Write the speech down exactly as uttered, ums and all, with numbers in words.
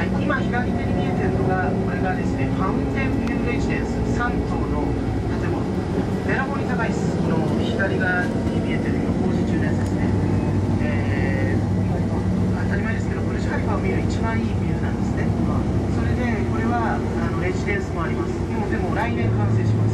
はい、今左手に見えてるのが、これがですね、ファウンテンビューレジデンスさん棟の建物。べらぼうに高いです。この左側に見えてるの工事中のやつですね。えー、当たり前ですけど、ブルジュハリファを見る一番いいビューなんですね。それで、これはあのレジデンスもあります。もうでも来年完成します。